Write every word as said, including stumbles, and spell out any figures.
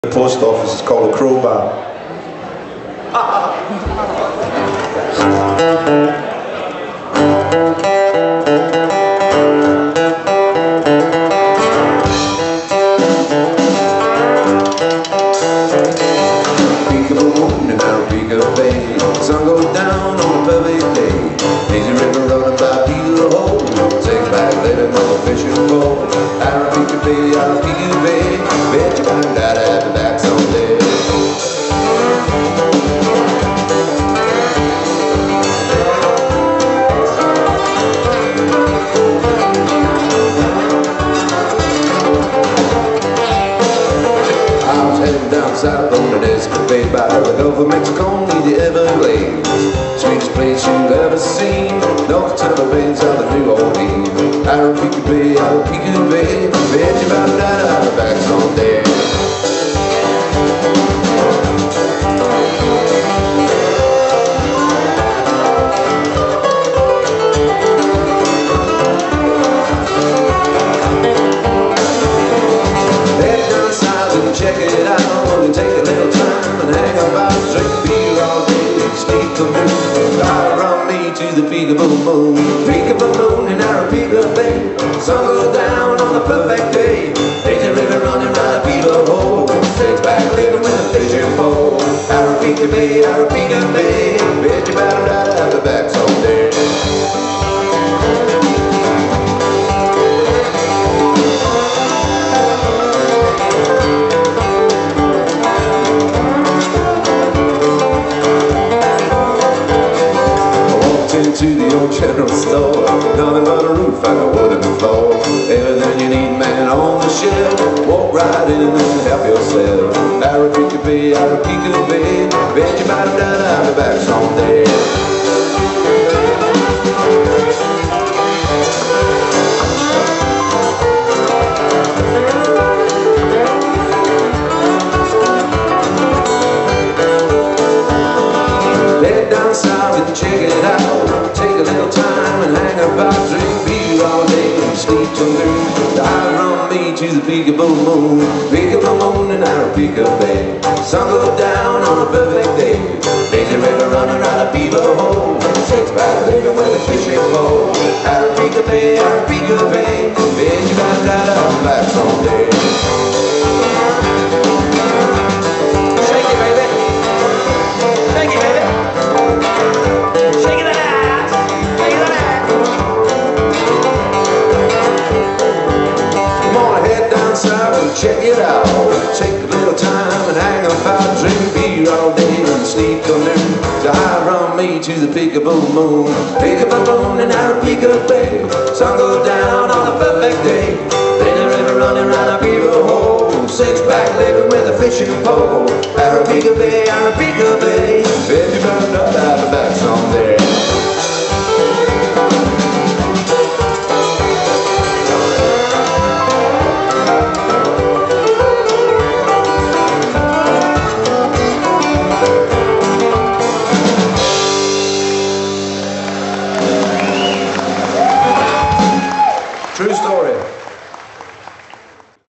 The post office is called a crowbar. Peek-a-boom and out of Peek-a-bay, sun goes down on a perfect day. Lazy river running by Peek-a-hole, sings back later on a fishing pole. Out of Peek-a-bay, out of Peek-a-bay, bet you find out at the back someday. I was heading down south on an escapade by the Gulf of Mexico, near the Everglades. Sweetest place you've ever seen, north to the plains of the New Orleans. Out of Peek-a-bay, out of Peek-a-bay, bet you about that out of back someday. Head down south and check it out, and take a little time and hang about, drink beer all day, sleep the moon, ride around me to the Peek-a-boom moon. Peek-a-boom moon and out of Peek-a-bay, sun goes down on a perfect day. Lazy river running right a Peek-a-hole, takes back living with a fishing pole. Out of Peek-a-bay, out of Peek-a-bay, bet you about right out the back someday. To the old general store, nothing but a roof and a wooden floor. Everything you need, man, on the shelf. Walk right in and help yourself. Out of Peek-a-bay, out of Peek-a-bay, bet you might have done out the back someday. Head down south and check it out. Take a little time and hang about, drink beer all day and sleep till noon. Dive from me to the Peek-a-boom moon, Peek-a-boom moon and out of Peek-a-bay. Sun goes down on a perfect day. Lazy river running right a Peek-a-hole, takes back living with a fishing pole. Out of Peek-a-bay, out of Peek-a-bay, bet you got that out back someday. Shake it, baby. Shake it, baby. Check it out, take a little time and hang about, drink beer all day and sleep till noon. Dive from me to the Peek-a-boom moon, Peek-a-boom moon and out of Peek-a-bay, sun goes down on a perfect day. Lazy river running round a Peek-a-hole, six pack living with a fishing pole. Out of Peek-a-bay, out of Peek-a-bay.